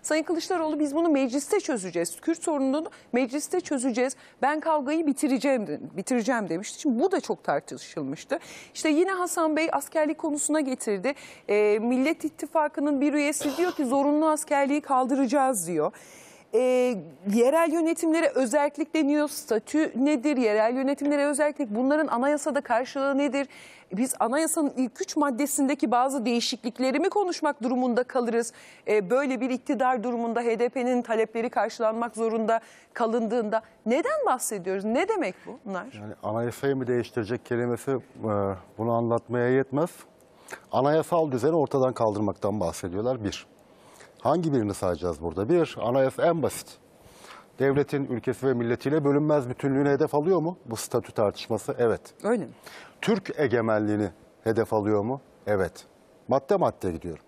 Sayın Kılıçdaroğlu biz bunu mecliste çözeceğiz. Kürt sorununu mecliste çözeceğiz. Ben kavgayı bitireceğim demişti. Şimdi bu da çok tartışılmıştı. İşte yine Hasan Bey askerlik konusuna getirdi. Millet İttifakı'nın bir üyesi diyor ki zorunlu askerliği kaldıracağız diyor. Yerel yönetimlere özerklik deniyor. Statü nedir? Yerel yönetimlere özerklik. Bunların anayasada karşılığı nedir? Biz anayasanın ilk 3 maddesindeki bazı değişiklikleri mi konuşmak durumunda kalırız? Böyle bir iktidar durumunda HDP'nin talepleri karşılanmak zorunda kalındığında neden bahsediyoruz? Ne demek bunlar? Yani anayasayı mı değiştirecek kelimesi bunu anlatmaya yetmez. Anayasal düzeni ortadan kaldırmaktan bahsediyorlar. Bir. Hangi birini sayacağız burada? Bir, anayasa en basit. Devletin ülkesi ve milletiyle bölünmez bütünlüğünü hedef alıyor mu? Bu statü tartışması, evet. Öyle mi? Türk egemenliğini hedef alıyor mu? Evet. Madde madde gidiyorum.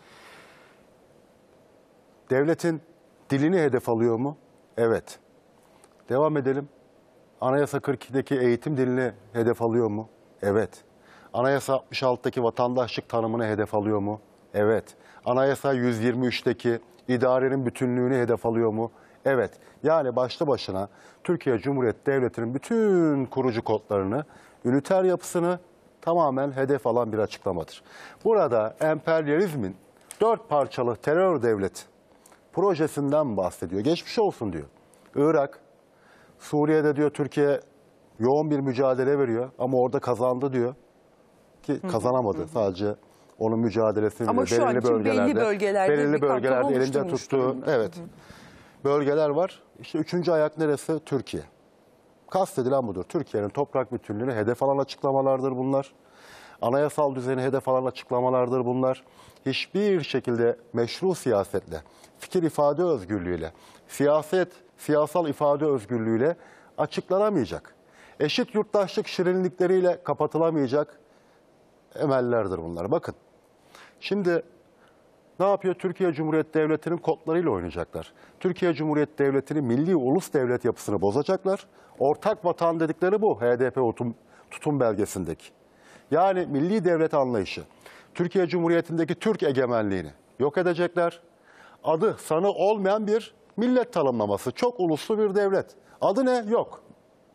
Devletin dilini hedef alıyor mu? Evet. Devam edelim. Anayasa 42'deki eğitim dilini hedef alıyor mu? Evet. Anayasa 66'daki vatandaşlık tanımını hedef alıyor mu? Evet. Anayasa 123'teki idarenin bütünlüğünü hedef alıyor mu? Evet. Yani başlı başına Türkiye Cumhuriyeti Devleti'nin bütün kurucu kodlarını, üniter yapısını tamamen hedef alan bir açıklamadır. Burada emperyalizmin 4 parçalı terör devlet projesinden bahsediyor. Geçmiş olsun diyor. Irak, Suriye'de diyor Türkiye yoğun bir mücadele veriyor ama orada kazandı diyor. Ki kazanamadı sadece. Onun mücadelesini ama şu an için belli bölgelerde elinde tuttuğu bölgeler var. İşte 3. ayak neresi? Türkiye. Kastedilen budur. Türkiye'nin toprak bütünlüğünü hedef alan açıklamalardır bunlar. Anayasal düzeni hedef alan açıklamalardır bunlar. Hiçbir şekilde meşru siyasetle, fikir ifade özgürlüğüyle, siyasal ifade özgürlüğüyle açıklanamayacak. Eşit yurttaşlık şirinlikleriyle kapatılamayacak emellerdir bunlar. Bakın, şimdi ne yapıyor? Türkiye Cumhuriyeti Devleti'nin kodlarıyla oynayacaklar. Türkiye Cumhuriyeti Devleti'ni milli ulus devlet yapısını bozacaklar. Ortak vatan dedikleri bu HDP tutum belgesindeki. Yani milli devlet anlayışı, Türkiye Cumhuriyeti'ndeki Türk egemenliğini yok edecekler. Adı sanı olmayan bir millet tanımlaması. Çok uluslu bir devlet. Adı ne? Yok.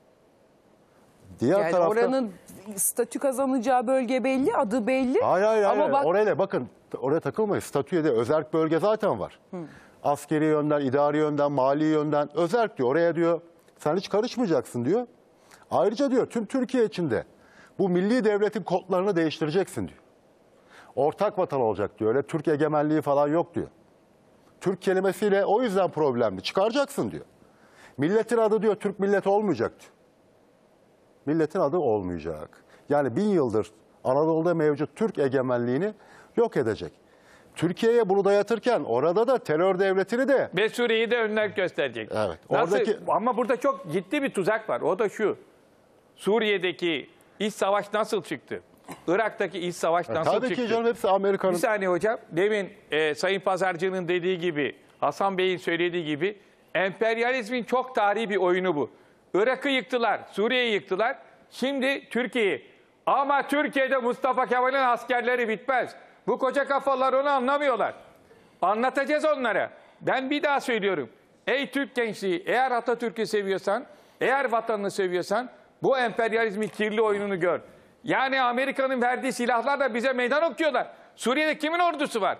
Diğer tarafta oranın statü kazanacağı bölge belli, adı belli. Hayır. Ama oraya bakın, oraya takılmayın. Statüye de özerk bölge zaten var. Askeri yönden, idari yönden, mali yönden özerk diyor. Oraya diyor sen hiç karışmayacaksın diyor. Ayrıca diyor tüm Türkiye içinde bu milli devletin kodlarını değiştireceksin diyor. Ortak vatan olacak diyor. Öyle Türk egemenliği falan yok diyor. Türk kelimesiyle o yüzden problemli. Çıkaracaksın diyor. Milletin adı diyor Türk milleti olmayacak diyor. Milletin adı olmayacak. Yani 1000 yıldır Anadolu'da mevcut Türk egemenliğini yok edecek. Türkiye'ye bunu dayatırken orada da terör devletini de... Ve Suriye'yi de önler gösterecek. Evet. Ama burada çok ciddi bir tuzak var. O da şu. Suriye'deki iç savaş nasıl çıktı? Irak'taki iç savaş nasıl çıktı? Tabii ki canım, hepsi Amerika'nın... Bir saniye hocam. Demin Sayın Pazarcı'nın dediği gibi, Hasan Bey'in söylediği gibi emperyalizmin çok tarihi bir oyunu bu. Irak'ı yıktılar, Suriye'yi yıktılar. Şimdi Türkiye'yi. Ama Türkiye'de Mustafa Kemal'in askerleri bitmez. Bu koca kafalar onu anlamıyorlar. Anlatacağız onlara. Ben bir daha söylüyorum. Ey Türk gençliği, eğer Atatürk'ü seviyorsan, eğer vatanını seviyorsan bu emperyalizmin kirli oyununu gör. Yani Amerika'nın verdiği silahlarla bize meydan okuyorlar. Suriye'de kimin ordusu var?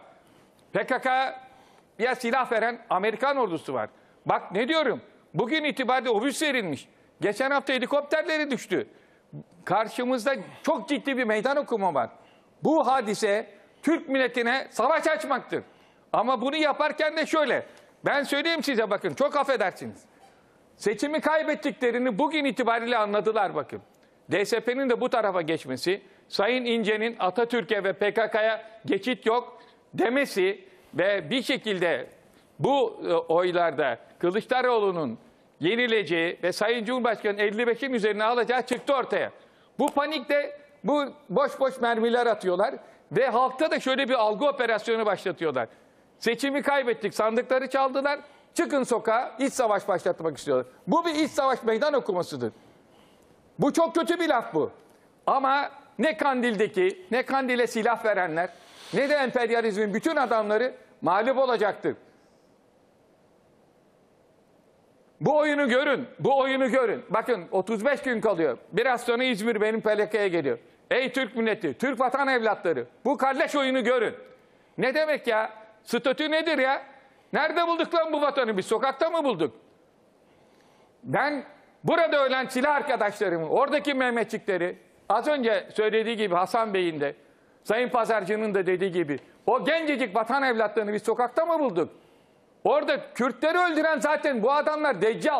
PKK'ya silah veren Amerikan ordusu var. Bak ne diyorum. Bugün itibariyle obüs verilmiş. Geçen hafta helikopterleri düştü. Karşımızda çok ciddi bir meydan okuma var. Bu hadise Türk milletine savaş açmaktır. Ama bunu yaparken de şöyle. Ben söyleyeyim size bakın, çok affedersiniz. Seçimi kaybettiklerini bugün itibariyle anladılar bakın. DSP'nin de bu tarafa geçmesi, Sayın İnce'nin Atatürk'e ve PKK'ya geçit yok demesi ve bir şekilde bu oylarda Kılıçdaroğlu'nun yenileceği ve Sayın Cumhurbaşkanı'nın 55'in üzerine alacağı çıktı ortaya. Bu panikte bu boş mermiler atıyorlar ve halkta da şöyle bir algı operasyonu başlatıyorlar. Seçimi kaybettik, sandıkları çaldılar, çıkın sokağa, iç savaş başlatmak istiyorlar. Bu bir iç savaş meydan okumasıdır. Bu çok kötü bir laf bu. Ama ne Kandil'deki, ne Kandil'e silah verenler, ne de emperyalizmin bütün adamları mağlup olacaktır. Bu oyunu görün. Bu oyunu görün. Bakın 35 gün kalıyor. Biraz sonra İzmir benim PLK'ya geliyor. Ey Türk milleti, Türk vatan evlatları. Bu kardeş oyunu görün. Ne demek ya? Statü nedir ya? Nerede bulduk lan bu vatanı? Biz sokakta mı bulduk? Ben burada ölen silah arkadaşlarımı, oradaki Mehmetçikleri, az önce söylediği gibi Hasan Bey'in de, Sayın Pazarcı'nın da dediği gibi, o gencecik vatan evlatlarını biz sokakta mı bulduk? Orada Kürtleri öldüren zaten bu adamlar deccal.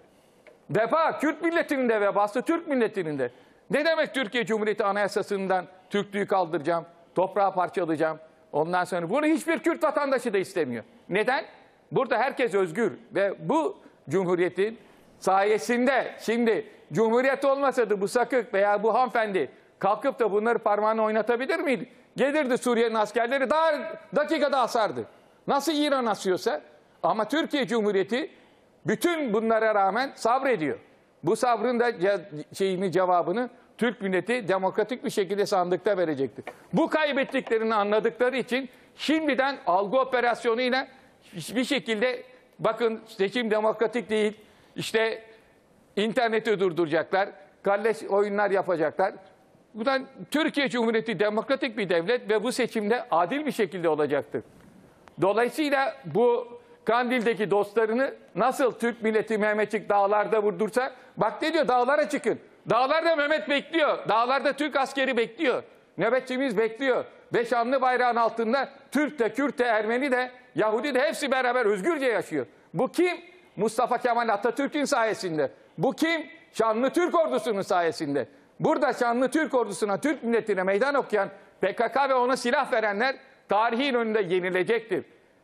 Vefa, Kürt milletinin de vebası, Türk milletinin de. Ne demek Türkiye Cumhuriyeti Anayasası'ndan Türklüğü kaldıracağım, toprağı parçalayacağım. Ondan sonra bunu hiçbir Kürt vatandaşı da istemiyor. Neden? Burada herkes özgür ve bu Cumhuriyetin sayesinde şimdi Cumhuriyet olmasaydı bu sakık veya bu hanımefendi kalkıp da bunları parmağını oynatabilir miydi? Gelirdi Suriye'nin askerleri daha dakikada asardı. Nasıl İran asıyorsa, ama Türkiye Cumhuriyeti bütün bunlara rağmen sabrediyor. Bu sabrın da cevabını Türk milleti demokratik bir şekilde sandıkta verecektir. Bu kaybettiklerini anladıkları için şimdiden algı operasyonuyla bir şekilde bakın seçim demokratik değil, işte interneti durduracaklar, kalleş oyunlar yapacaklar. Buradan Türkiye Cumhuriyeti demokratik bir devlet ve bu seçimde adil bir şekilde olacaktır. Dolayısıyla bu Kandil'deki dostlarını nasıl Türk milleti Mehmetçik dağlarda vurdursa, bak ne diyor, dağlara çıkın. Dağlarda Mehmet bekliyor. Dağlarda Türk askeri bekliyor. Nöbetçimiz bekliyor. Ve şanlı bayrağın altında Türk de, Kürt de, Ermeni de, Yahudi de hepsi beraber özgürce yaşıyor. Bu kim? Mustafa Kemal Atatürk'ün sayesinde. Bu kim? Şanlı Türk ordusunun sayesinde. Burada şanlı Türk ordusuna, Türk milletine meydan okuyan PKK ve ona silah verenler tarihin önünde yenilecektir.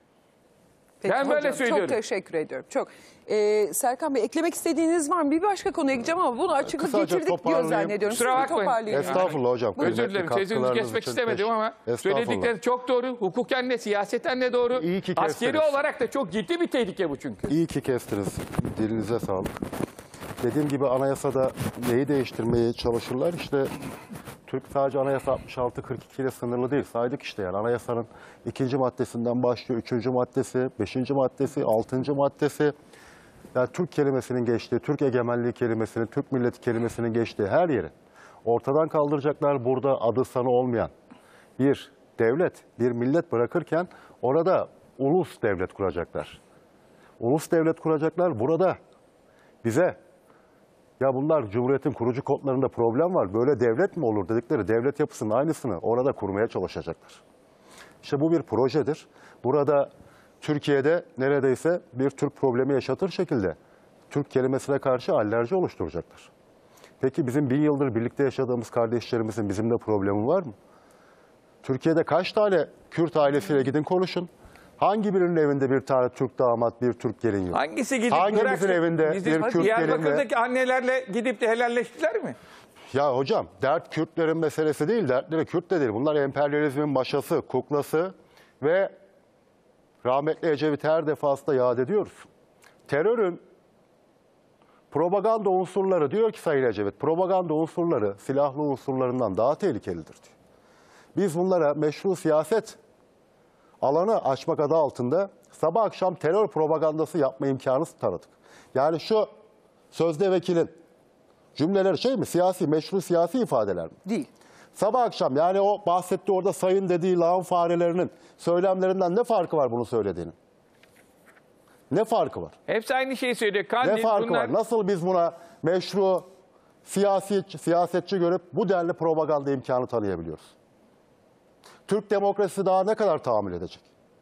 Peki, Ben böyle hocam, söylüyorum. çok teşekkür ediyorum. Çok. Serkan Bey, eklemek istediğiniz var mı? Bir başka konuya gideceğim ama bunu açıklık Kısaca getirdik diyor toparlayayım. zannediyorum. Kusura Siz bir bakmayın. toparlayın. Estağfurullah hocam. Özür Kıymetli dilerim. Tezinizi katkılarınız kesmek için istemedim ama Estağfurullah. söyledikleri çok doğru. Hukuken de siyaseten de doğru. İyi ki Askeri kestiniz. olarak da çok ciddi bir tehlike bu çünkü. İyi ki kestiniz. Dilinize sağlık. Dediğim gibi anayasada neyi değiştirmeye çalışırlar? İşte Türk sadece anayasa 66-42 ile sınırlı değil. Saydık işte yani anayasanın 2. maddesinden başlıyor. 3. maddesi, 5. maddesi, 6. maddesi. Yani Türk kelimesinin geçtiği, Türk egemenliği kelimesinin, Türk milleti kelimesinin geçtiği her yeri ortadan kaldıracaklar. Burada adı sanı olmayan bir devlet, bir millet bırakırken orada ulus devlet kuracaklar. Ulus devlet kuracaklar. Burada bize ya bunlar Cumhuriyet'in kurucu kodlarında problem var, böyle devlet mi olur dedikleri devlet yapısının aynısını orada kurmaya çalışacaklar. İşte bu bir projedir. Burada Türkiye'de neredeyse bir Türk problemi yaşatır şekilde Türk kelimesine karşı alerji oluşturacaklar. Peki bizim 1000 yıldır birlikte yaşadığımız kardeşlerimizin bizimle problemi var mı? Türkiye'de kaç tane Kürt ailesiyle gidin konuşun. Hangi birinin evinde bir tane Türk damat, bir Türk gelin yok? Hangisi gidip Hangimizin bıraksın? evinde Bizi bir Kürt gelin ve... Diyarbakır'daki annelerle gidip de helalleştiler mi? Ya hocam dert Kürtlerin meselesi değil, dertleri Kürt de değil. Bunlar emperyalizmin maşası, kuklası ve rahmetli Ecevit'i her defasında yad ediyoruz. Terörün propaganda unsurları, diyor ki Sayın Ecevit, propaganda unsurları silahlı unsurlarından daha tehlikelidir diyor. Biz bunlara meşru siyaset alanı açmak adı altında sabah akşam terör propagandası yapma imkanı tanıdık. Yani şu sözde vekilin cümleleri şey mi? Siyasi, meşru siyasi ifadeler mi? Değil. Sabah akşam yani o bahsetti orada sayın dediği lağım farelerinin söylemlerinden ne farkı var bunu söylediğinin? Ne farkı var? Hepsi aynı şeyi söylüyor. Kandil, Ne farkı bunlar... var? Nasıl biz buna meşru siyasetçi görüp bu denli propaganda imkanı tanıyabiliyoruz? Türk demokrasisi daha ne kadar tahammül edecek?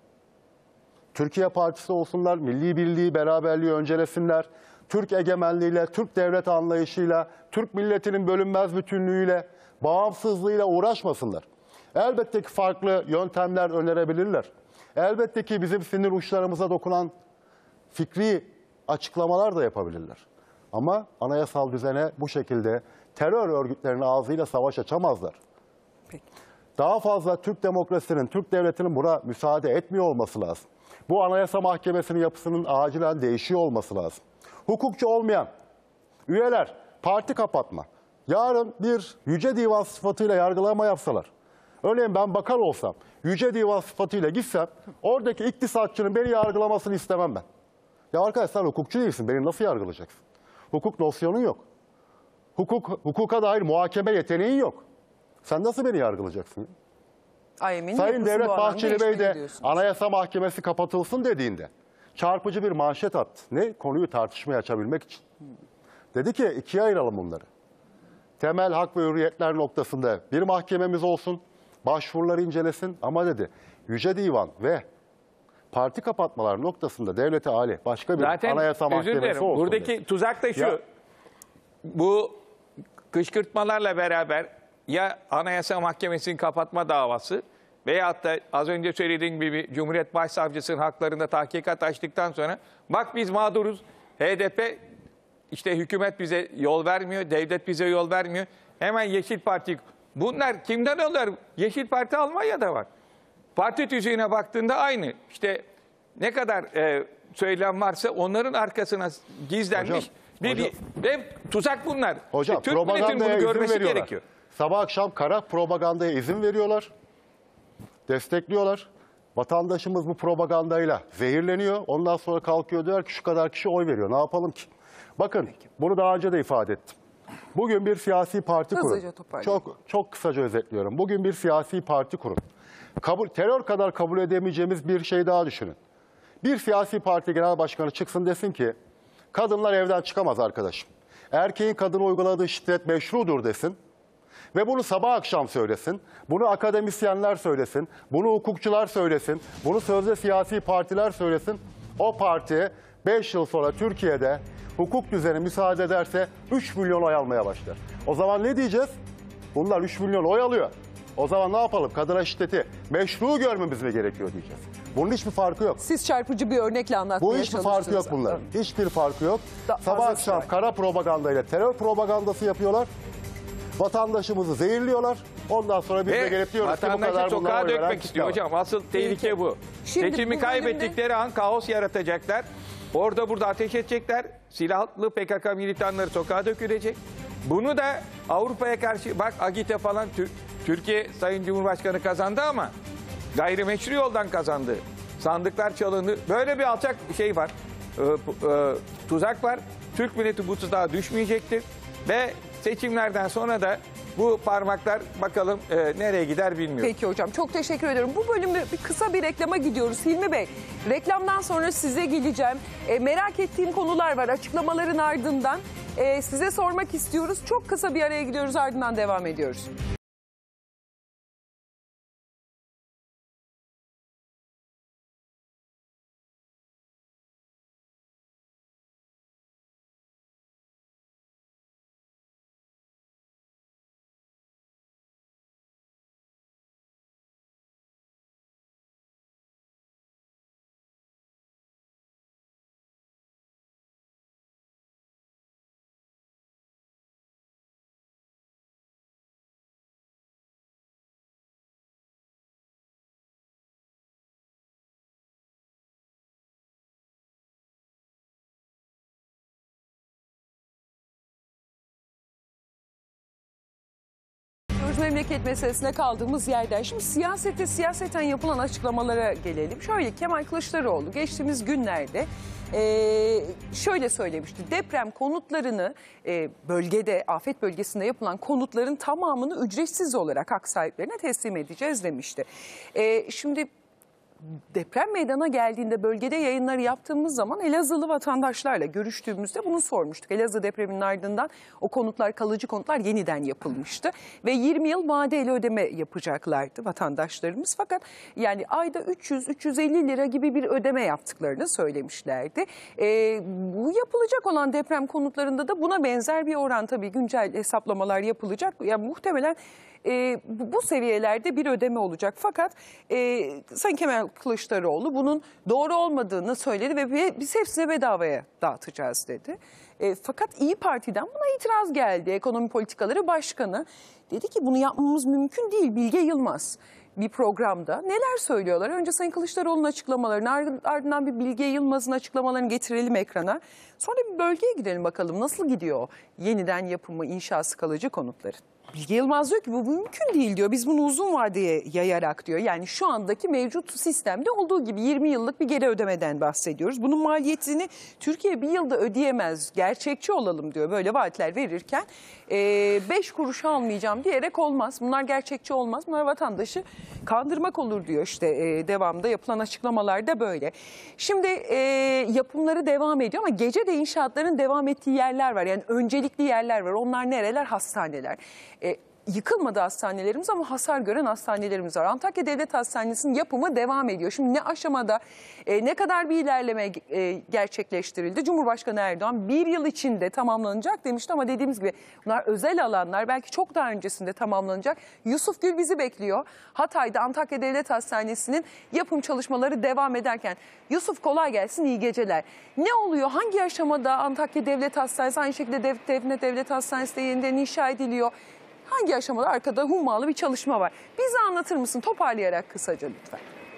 Türkiye Partisi olsunlar, milli birliği, beraberliği öncelesinler. Türk egemenliğiyle, Türk devlet anlayışıyla, Türk milletinin bölünmez bütünlüğüyle, bağımsızlığıyla uğraşmasınlar. Elbette ki farklı yöntemler önerebilirler. Elbette ki bizim sinir uçlarımıza dokunan fikri açıklamalar da yapabilirler. Ama anayasal düzene bu şekilde terör örgütlerinin ağzıyla savaş açamazlar. Peki. Daha fazla Türk demokrasisinin, Türk devletinin buna müsaade etmiyor olması lazım. Bu Anayasa Mahkemesi'nin yapısının acilen değişiyor olması lazım. Hukukçu olmayan üyeler parti kapatma. Yarın bir Yüce Divan sıfatıyla yargılama yapsalar. Örneğin ben bakan olsam, Yüce Divan sıfatıyla gitsem oradaki iktisatçının beni yargılamasını istemem ben. Ya arkadaş sen hukukçu değilsin. Beni nasıl yargılayacaksın? Hukuk nosyonun yok. Hukuka dair muhakeme yeteneğin yok. Sen nasıl beni yargılayacaksın? AYM'nin Sayın yapısı Devlet bu anlamda Bahçeli Bey de değişmeli diyorsunuz. Anayasa Mahkemesi kapatılsın dediğinde çarpıcı bir manşet attı. Ne? Konuyu tartışmaya açabilmek için. Dedi ki ikiye ayıralım bunları. Temel hak ve hürriyetler noktasında bir mahkememiz olsun, başvuruları incelesin ama dedi Yüce Divan ve parti kapatmalar noktasında devlete âli başka bir Zaten anayasa özür mahkemesi dilerim. olsun. Buradaki dedi. tuzak da şu. Ya- Bu kışkırtmalarla beraber ya Anayasa Mahkemesi'nin kapatma davası veyahut da az önce söylediğim gibi Cumhuriyet Başsavcısının haklarında tahkikat açtıktan sonra bak biz mağduruz. HDP işte hükümet bize yol vermiyor, devlet bize yol vermiyor. Hemen Yeşil Parti. Bunlar kimden alıyor? Yeşil Parti Almanya'da var. Parti tüzüğüne baktığında aynı. İşte ne kadar söylem varsa onların arkasına gizlenmiş ve tuzak bunlar. Hocam Türk milletinin propagandaya bunu izin görmesi veriyorlar. gerekiyor. Sabah akşam kara propagandaya izin veriyorlar. Destekliyorlar. Vatandaşımız bu propagandayla zehirleniyor. Ondan sonra kalkıyor diyor ki şu kadar kişi oy veriyor. Ne yapalım ki? Bakın bunu daha önce de ifade ettim. Bugün bir siyasi parti kurun. Hızlıca toparlayın. Çok kısaca özetliyorum. Bugün bir siyasi parti kurun. Terör kadar kabul edemeyeceğimiz bir şey daha düşünün. Bir siyasi parti genel başkanı çıksın desin ki kadınlar evden çıkamaz arkadaşım. Erkeğin kadına uyguladığı şiddet meşrudur desin. Ve bunu sabah akşam söylesin, bunu akademisyenler söylesin, bunu hukukçular söylesin, bunu sözde siyasi partiler söylesin. O parti 5 yıl sonra Türkiye'de hukuk düzeni müsaade ederse 3 milyon oy almaya başlar. O zaman ne diyeceğiz? Bunlar 3 milyon oy alıyor. O zaman ne yapalım? Kadına şiddeti meşru görmemiz mi gerekiyor diyeceğiz. Bunun hiçbir farkı yok. Siz çarpıcı bir örnekle anlatmaya Bu hiçbir farkı yok bunların. Hiçbir farkı yok. Sabah akşam kara propagandayla terör propagandası yapıyorlar. Vatandaşımızı zehirliyorlar. Ondan sonra biz de gelip diyoruz ki bu vatandaşı kadar bunlara sokağa oy veren dökmek istiyor kitle var. hocam. Asıl tehlike bu. Şimdi Seçimi bu bölümde- kaybettikleri an kaos yaratacaklar. Orada burada ateş edecekler. Silahlı PKK militanları sokağa dökülecek. Bunu da Avrupa'ya karşı bak Agite falan Türkiye Sayın Cumhurbaşkanı kazandı ama gayrimeşru yoldan kazandı. Sandıklar çalındı. Böyle bir alçak şey var. Tuzak var. Türk milleti bu tuzağa düşmeyecektir. Ve seçimlerden sonra da bu parmaklar bakalım nereye gider bilmiyorum. Peki hocam çok teşekkür ediyorum. Bu bölümde kısa bir reklama gidiyoruz. Hilmi Bey, reklamdan sonra size geleceğim. Merak ettiğim konular var açıklamaların ardından. Size sormak istiyoruz. Çok kısa bir araya gidiyoruz, ardından devam ediyoruz. Memleket meselesine kaldığımız yerden şimdi siyaseten yapılan açıklamalara gelelim. Şöyle Kemal Kılıçdaroğlu geçtiğimiz günlerde şöyle söylemişti. Deprem konutlarını bölgede, afet bölgesinde yapılan konutların tamamını ücretsiz olarak hak sahiplerine teslim edeceğiz demişti. Şimdi deprem meydana geldiğinde bölgede yayınları yaptığımız zaman Elazığlı vatandaşlarla görüştüğümüzde bunu sormuştuk. Elazığ depreminin ardından o konutlar, kalıcı konutlar yeniden yapılmıştı ve 20 yıl vadeli ödeme yapacaklardı vatandaşlarımız. Fakat yani ayda 300-350 lira gibi bir ödeme yaptıklarını söylemişlerdi. Bu yapılacak olan deprem konutlarında da buna benzer bir oran, tabii güncel hesaplamalar yapılacak. Yani muhtemelen bu seviyelerde bir ödeme olacak. Fakat Sayın Kemal Kılıçdaroğlu bunun doğru olmadığını söyledi ve biz hepsine bedavaya dağıtacağız dedi. Fakat İYİ Parti'den buna itiraz geldi. Ekonomi Politikaları Başkanı dedi ki bunu yapmamız mümkün değil. Bilge Yılmaz bir programda neler söylüyorlar? Önce Sayın Kılıçdaroğlu'nun açıklamalarını, ardından bir Bilge Yılmaz'ın açıklamalarını getirelim ekrana. Sonra bir bölgeye gidelim bakalım nasıl gidiyor yeniden yapımı, inşası, kalıcı konutların. Bilge Yılmaz diyor ki bu mümkün değil diyor. Biz bunu uzun vadeye yayarak diyor. Yani şu andaki mevcut sistemde olduğu gibi 20 yıllık bir geri ödemeden bahsediyoruz. Bunun maliyetini Türkiye bir yılda ödeyemez. Gerçekçi olalım diyor. Böyle vaatler verirken 5 kuruş almayacağım diyerek olmaz. Bunlar gerçekçi olmaz. Bunlar vatandaşı kandırmak olur diyor işte devamda yapılan açıklamalarda böyle. Şimdi yapımları devam ediyor ama gece de inşaatların devam ettiği yerler var. Yani öncelikli yerler var. Onlar nereler? Hastaneler. Yıkılmadı hastanelerimiz ama hasar gören hastanelerimiz var. Antakya Devlet Hastanesi'nin yapımı devam ediyor. Şimdi ne aşamada, ne kadar bir ilerleme gerçekleştirildi? Cumhurbaşkanı Erdoğan 1 yıl içinde tamamlanacak demişti ama dediğimiz gibi bunlar özel alanlar. Belki çok daha öncesinde tamamlanacak. Yusuf Gül bizi bekliyor. Hatay'da Antakya Devlet Hastanesi'nin yapım çalışmaları devam ederken. Yusuf kolay gelsin, iyi geceler. Ne oluyor? Hangi aşamada Antakya Devlet Hastanesi, aynı şekilde Devlet Hastanesi de yeniden inşa ediliyor? Hangi aşamada arkada hummalı bir çalışma var? Bize anlatır mısın toparlayarak kısaca lütfen?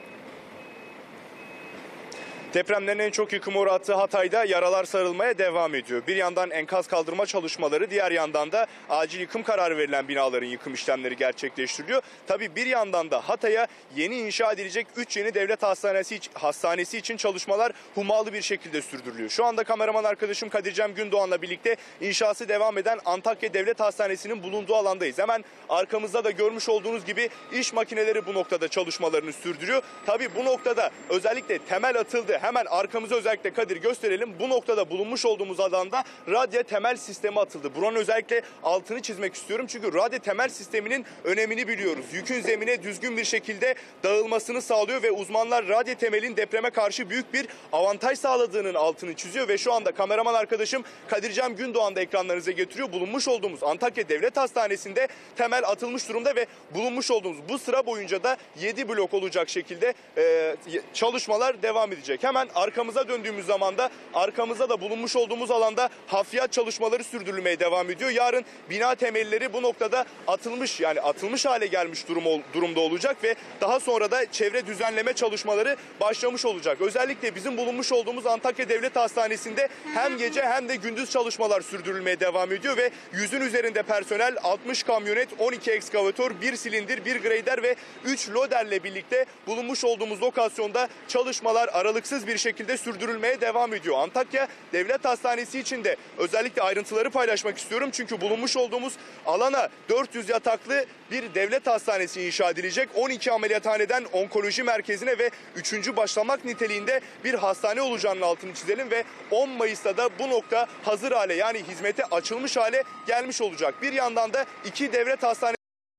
Depremlerin en çok yıkıma uğrattığı Hatay'da yaralar sarılmaya devam ediyor. Bir yandan enkaz kaldırma çalışmaları, diğer yandan da acil yıkım kararı verilen binaların yıkım işlemleri gerçekleştiriliyor. Tabii bir yandan da Hatay'a yeni inşa edilecek 3 yeni devlet hastanesi için çalışmalar hummalı bir şekilde sürdürülüyor. Şu anda kameraman arkadaşım Kadircem Gündoğan'la birlikte inşası devam eden Antakya Devlet Hastanesi'nin bulunduğu alandayız. Hemen arkamızda da görmüş olduğunuz gibi iş makineleri bu noktada çalışmalarını sürdürüyor. Tabii bu noktada özellikle temel atıldı. Hemen arkamıza özellikle Kadir gösterelim. Bu noktada bulunmuş olduğumuz alanda radya temel sistemi atıldı. Buranın özellikle altını çizmek istiyorum. Çünkü radya temel sisteminin önemini biliyoruz. Yükün zemine düzgün bir şekilde dağılmasını sağlıyor ve uzmanlar radya temelin depreme karşı büyük bir avantaj sağladığının altını çiziyor ve şu anda kameraman arkadaşım Kadircem Gündoğan da ekranlarınıza getiriyor. Bulunmuş olduğumuz Antakya Devlet Hastanesi'nde temel atılmış durumda ve bulunmuş olduğumuz bu sıra boyunca da 7 blok olacak şekilde çalışmalar devam edecek. Hemen arkamıza döndüğümüz zaman da arkamızda da bulunmuş olduğumuz alanda hafriyat çalışmaları sürdürülmeye devam ediyor. Yarın bina temelleri bu noktada atılmış hale gelmiş durumda olacak ve daha sonra da çevre düzenleme çalışmaları başlamış olacak. Özellikle bizim bulunmuş olduğumuz Antakya Devlet Hastanesi'nde hem gece hem de gündüz çalışmalar sürdürülmeye devam ediyor ve 100'ün üzerinde personel, 60 kamyonet, 12 ekskavatör, 1 silindir, 1 grader ve 3 loderle birlikte bulunmuş olduğumuz lokasyonda çalışmalar aralıksız bir şekilde sürdürülmeye devam ediyor. Antakya Devlet Hastanesi için de özellikle ayrıntıları paylaşmak istiyorum. Çünkü bulunmuş olduğumuz alana 400 yataklı bir devlet hastanesi inşa edilecek. 12 ameliyathaneden onkoloji merkezine ve 3. başlamak niteliğinde bir hastane olacağının altını çizelim ve 10 Mayıs'ta da bu nokta hazır hale, yani hizmete açılmış hale gelmiş olacak. Bir yandan da 2 devlet hastanesi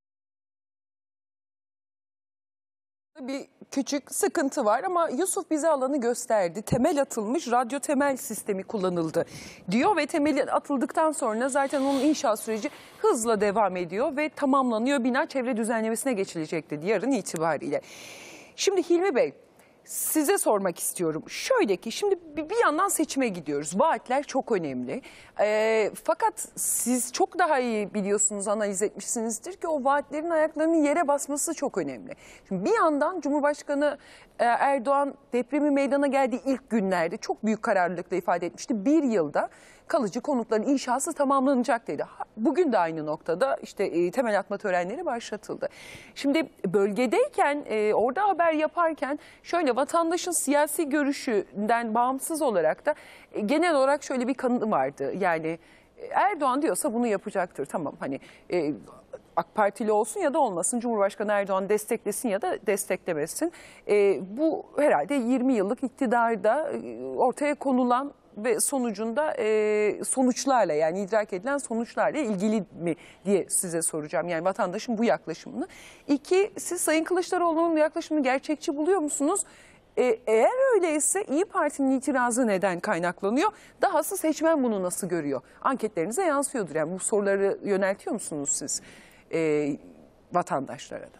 bir küçük sıkıntı var ama Yusuf bize alanı gösterdi. Temel atılmış, radyo temel sistemi kullanıldı diyor ve temel atıldıktan sonra zaten onun inşaat süreci hızla devam ediyor ve tamamlanıyor. Bina çevre düzenlemesine geçilecek dedi yarın itibariyle. Şimdi Hilmi Bey, size sormak istiyorum. Şöyle ki şimdi bir yandan seçime gidiyoruz. Vaatler çok önemli. Fakat siz çok daha iyi biliyorsunuz, analiz etmişsinizdir ki o vaatlerin ayaklarının yere basması çok önemli. Şimdi bir yandan Cumhurbaşkanı Erdoğan depremi meydana geldiği ilk günlerde çok büyük kararlılıkla ifade etmişti. 1 yılda kalıcı konutların inşası tamamlanacak dedi. Bugün de aynı noktada işte temel atma törenleri başlatıldı. Şimdi bölgedeyken orada haber yaparken şöyle vatandaşın siyasi görüşünden bağımsız olarak da genel olarak şöyle bir kanı vardı. Yani Erdoğan diyorsa bunu yapacaktır. Tamam, hani AK Partili olsun ya da olmasın, Cumhurbaşkanı Erdoğan desteklesin ya da desteklemesin. Bu herhalde 20 yıllık iktidarda ortaya konulan ve sonucunda sonuçlarla, yani idrak edilen sonuçlarla ilgili mi diye size soracağım. Yani vatandaşın bu yaklaşımını. 2, siz Sayın Kılıçdaroğlu'nun yaklaşımını gerçekçi buluyor musunuz? Eğer öyleyse İYİ Parti'nin itirazı neden kaynaklanıyor? Dahası seçmen bunu nasıl görüyor? Anketlerinize yansıyordur. Yani bu soruları yöneltiyor musunuz siz vatandaşlara da?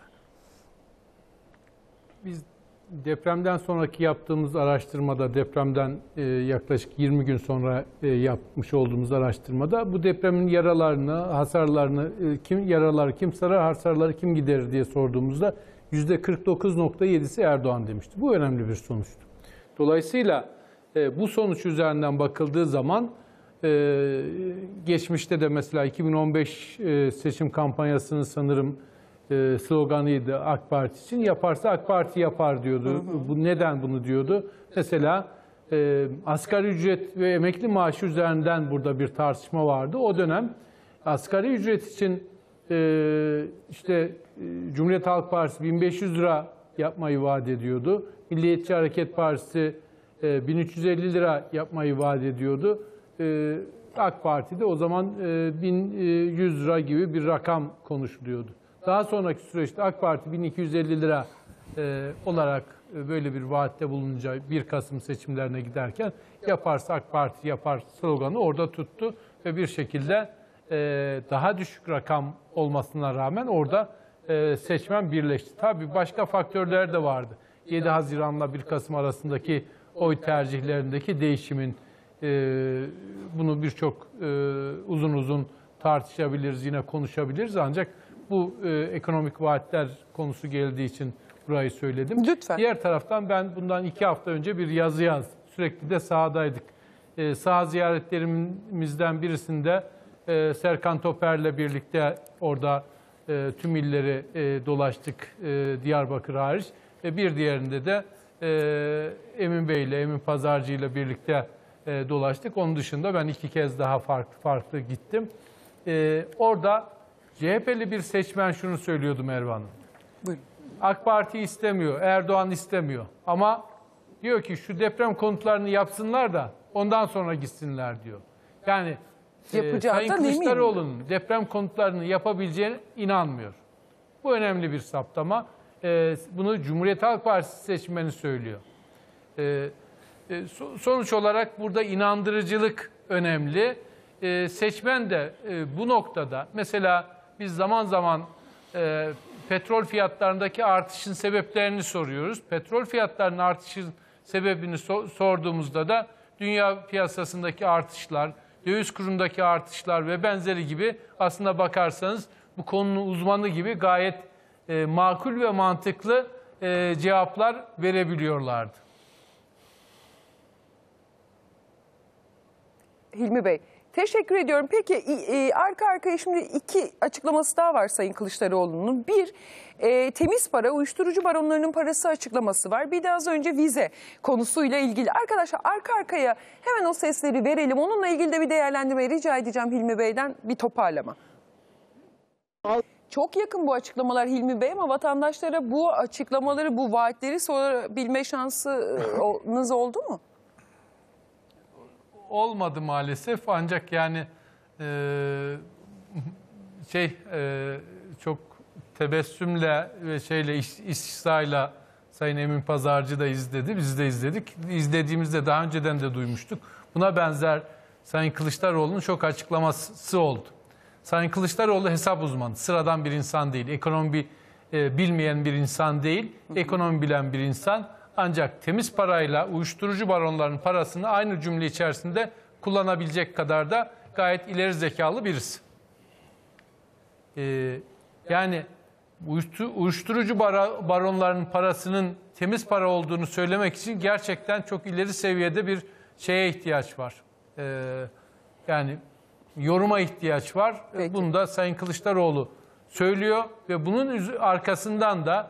Biz depremden sonraki yaptığımız araştırmada, depremden yaklaşık 20 gün sonra yapmış olduğumuz araştırmada bu depremin yaralarını, hasarlarını, yaralar kim sarar, hasarları kim giderir diye sorduğumuzda %49.7'si Erdoğan demişti. Bu önemli bir sonuçtu. Dolayısıyla bu sonuç üzerinden bakıldığı zaman Geçmişte de mesela 2015 seçim kampanyasının sanırım sloganıydı AK Parti için. Yaparsa AK Parti yapar diyordu. Bu neden bunu diyordu? Mesela asgari ücret ve emekli maaşı üzerinden burada bir tartışma vardı. O dönem asgari ücret için Cumhuriyet Halk Partisi 1500 lira yapmayı vaat ediyordu. Milliyetçi Hareket Partisi 1350 lira yapmayı vaat ediyordu. AK Parti'de o zaman 1100 lira gibi bir rakam konuşuluyordu. Daha sonraki süreçte AK Parti 1250 lira olarak böyle bir vaatte bulununca 1 Kasım seçimlerine giderken yaparsa AK Parti yapar sloganı orada tuttu ve bir şekilde daha düşük rakam olmasına rağmen orada seçmen birleşti. Tabii başka faktörler de vardı. 7 Haziran'la 1 Kasım arasındaki oy tercihlerindeki değişimin bunu birçok uzun uzun tartışabiliriz, yine konuşabiliriz. Ancak bu ekonomik vaatler konusu geldiği için burayı söyledim. Lütfen. Diğer taraftan ben bundan 2 hafta önce bir yazı yazdım. Sürekli de sahadaydık. Saha ziyaretlerimizden birisinde Serkan Toper'le birlikte orada tüm illeri dolaştık, Diyarbakır hariç. Ve bir diğerinde de Emin Bey'le, Emin Pazarcı ile birlikte dolaştık. Onun dışında ben 2 kez daha farklı gittim. Orada CHP'li bir seçmen şunu söylüyordu Merve Hanım. Buyurun. AK Parti istemiyor, Erdoğan istemiyor. Ama diyor ki şu deprem konutlarını yapsınlar da ondan sonra gitsinler diyor. Yani Sayın Kılıçdaroğlu'nun deprem konutlarını yapabileceğine inanmıyor. Bu önemli bir saptama. Bunu Cumhuriyet Halk Partisi seçmeni söylüyor. Sonuç olarak burada inandırıcılık önemli. Seçmen de bu noktada mesela biz zaman zaman petrol fiyatlarındaki artışın sebeplerini soruyoruz. Petrol fiyatlarının artışın sebebini sorduğumuzda da dünya piyasasındaki artışlar, döviz kurundaki artışlar ve benzeri gibi aslında bakarsanız bu konunun uzmanı gibi gayet makul ve mantıklı cevaplar verebiliyorlardı. Hilmi Bey, teşekkür ediyorum. Peki arka arkaya şimdi 2 açıklaması daha var Sayın Kılıçdaroğlu'nun. Bir, temiz para, uyuşturucu baronlarının parası açıklaması var. Bir de az önce vize konusuyla ilgili. Arkadaşlar arka arkaya hemen o sesleri verelim. Onunla ilgili de bir değerlendirme rica edeceğim Hilmi Bey'den, bir toparlama. Çok yakın bu açıklamalar Hilmi Bey ama vatandaşlara bu açıklamaları, bu vaatleri sorabilme şansınız oldu mu? Olmadı maalesef, ancak yani çok tebessümle ve istisayla Sayın Emin Pazarcı da izledi, biz de izledik. İzlediğimizde daha önceden de duymuştuk. Buna benzer Sayın Kılıçdaroğlu'nun çok açıklaması oldu. Sayın Kılıçdaroğlu hesap uzmanı, sıradan bir insan değil, ekonomi bilmeyen bir insan değil, ekonomi bilen bir insan. Ancak temiz parayla uyuşturucu baronlarının parasını aynı cümle içerisinde kullanabilecek kadar da gayet ileri zekalı birisi. Yani uyuşturucu baronlarının parasının temiz para olduğunu söylemek için gerçekten çok ileri seviyede bir şeye ihtiyaç var. Yani yoruma ihtiyaç var. Peki. Bunu da Sayın Kılıçdaroğlu söylüyor ve bunun arkasından da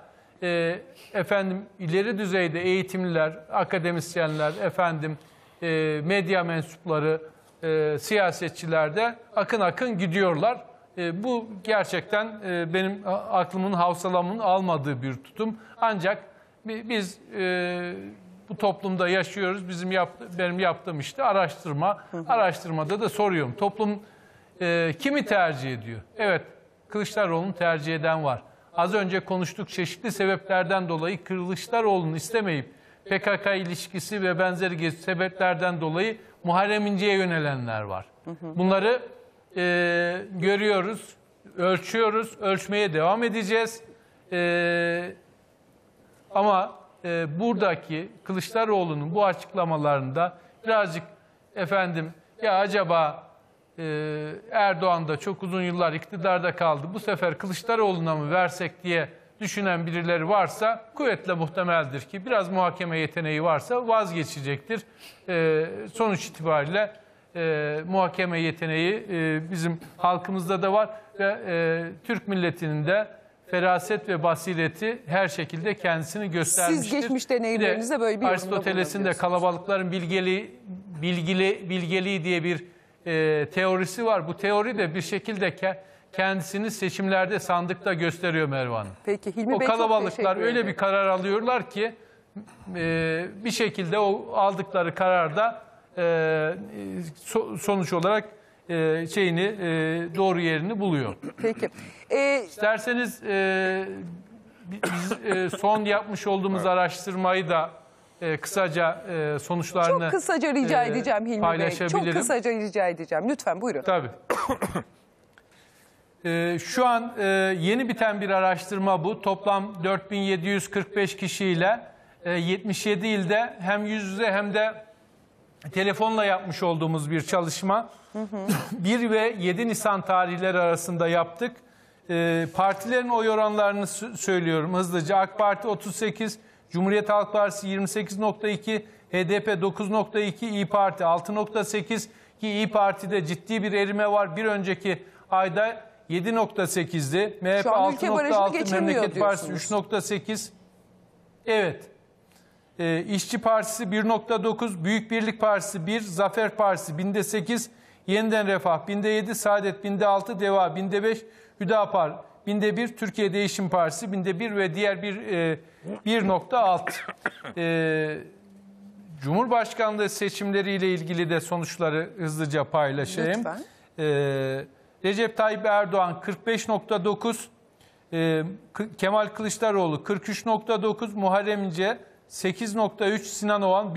ileri düzeyde eğitimliler, akademisyenler, medya mensupları, siyasetçiler de akın akın gidiyorlar. Bu gerçekten benim aklımın, havsalamın almadığı bir tutum. Ancak biz bu toplumda yaşıyoruz. Benim yaptığım işte araştırma. Araştırmada da soruyorum. Toplum kimi tercih ediyor? Evet, Kılıçdaroğlu'nu tercih eden var. Az önce konuştuk, çeşitli sebeplerden dolayı Kılıçdaroğlu'nu istemeyip PKK ilişkisi ve benzeri sebeplerden dolayı Muharrem İnce'ye yönelenler var. Bunları görüyoruz, ölçüyoruz, ölçmeye devam edeceğiz. Ama buradaki Kılıçdaroğlu'nun bu açıklamalarında birazcık acaba Erdoğan da çok uzun yıllar iktidarda kaldı, bu sefer Kılıçdaroğlu'na mı versek diye düşünen birileri varsa kuvvetle muhtemeldir ki biraz muhakeme yeteneği varsa vazgeçecektir. Sonuç itibariyle muhakeme yeteneği bizim halkımızda da var ve Türk milletinin de feraset ve basireti her şekilde kendisini göstermiştir. Siz geçmiş deneyimlerinizde böyle bir yorumda Aristoteles'in de bulunabiliyorsunuz. kalabalıkların bilgeliği diye bir teorisi var. Bu teori de bir şekilde kendisini seçimlerde sandıkta gösteriyor Merve Hanım. Peki Hilmi O Bey, çok kalabalıklar teşekkür öyle ederim. bir karar alıyorlar ki bir şekilde o aldıkları kararda sonuç olarak doğru yerini buluyor. Peki. İsterseniz biz son yapmış olduğumuz araştırmayı da kısaca sonuçlarını Çok kısaca rica edeceğim Hilmi Bey. paylaşabilirim. Çok kısaca rica edeceğim. Lütfen buyurun. Tabii. Şu an yeni biten bir araştırma bu. Toplam 4745 kişiyle 77 ilde hem yüz yüze hem de telefonla yapmış olduğumuz bir çalışma. 1 ve 7 Nisan tarihleri arasında yaptık. Partilerin oy oranlarını söylüyorum hızlıca. AK Parti 38, Cumhuriyet Halk Partisi 28.2, HDP 9.2, İYİ Parti 6.8 ki İYİ Parti'de ciddi bir erime var. Bir önceki ayda 7.8'di. MHP Şu an ülke barajını 6.6, geçemiyor Memleket Partisi diyorsunuz. 3.8. Evet. İşçi Partisi 1.9, Büyük Birlik Partisi 1, Zafer Partisi binde 8, Yeniden Refah binde 7, Saadet binde 6, Deva binde 5, Hüdapar binde 1, Türkiye Değişim Partisi binde 1 ve diğer 1.6. Cumhurbaşkanlığı seçimleriyle ilgili de sonuçları hızlıca paylaşayım. Lütfen. Recep Tayyip Erdoğan 45.9, Kemal Kılıçdaroğlu 43.9, Muharrem İnce 8.3, Sinan Oğan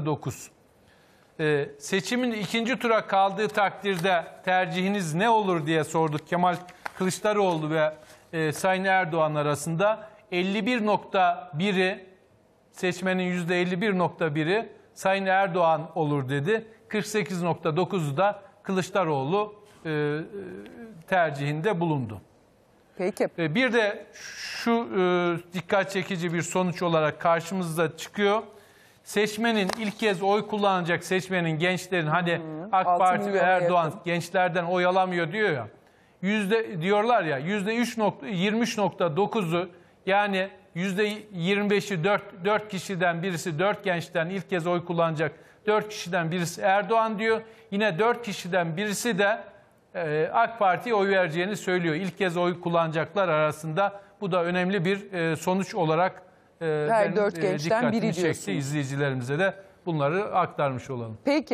1.9. Seçimin ikinci tura kaldığı takdirde tercihiniz ne olur diye sorduk Kemal Kılıçdaroğlu ve Sayın Erdoğan arasında. 51.1'i seçmenin %51.1'i Sayın Erdoğan olur dedi. 48.9'u da Kılıçdaroğlu tercihinde bulundu. Peki. Bir de şu dikkat çekici bir sonuç olarak karşımıza çıkıyor. Seçmenin ilk kez oy kullanacak seçmenin, gençlerin hani AK 6 Parti ve milyona Erdoğan yakın. gençlerden oy alamıyor diyor ya. Diyorlar ya %23.9'u yani %25'i 4 kişiden birisi 4 gençten ilk kez oy kullanacak 4 kişiden birisi Erdoğan diyor. Yine 4 kişiden birisi de AK Parti'ye oy vereceğini söylüyor. İlk kez oy kullanacaklar arasında bu da önemli bir sonuç olarak Her 4 gençten biri dikkatimi çekti. diyorsunuz. İzleyicilerimize de bunları aktarmış olalım. Peki.